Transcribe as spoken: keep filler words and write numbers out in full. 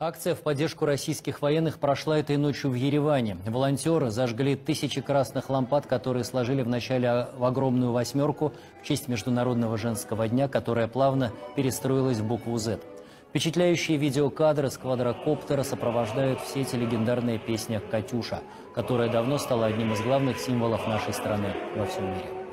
Акция в поддержку российских военных прошла этой ночью в Ереване. Волонтеры зажгли тысячи красных лампад, которые сложили вначале в огромную восьмерку в честь Международного женского дня, которая плавно перестроилась в букву «З». Впечатляющие видеокадры с квадрокоптера сопровождают все эти легендарные песни «Катюша», которая давно стала одним из главных символов нашей страны во всем мире.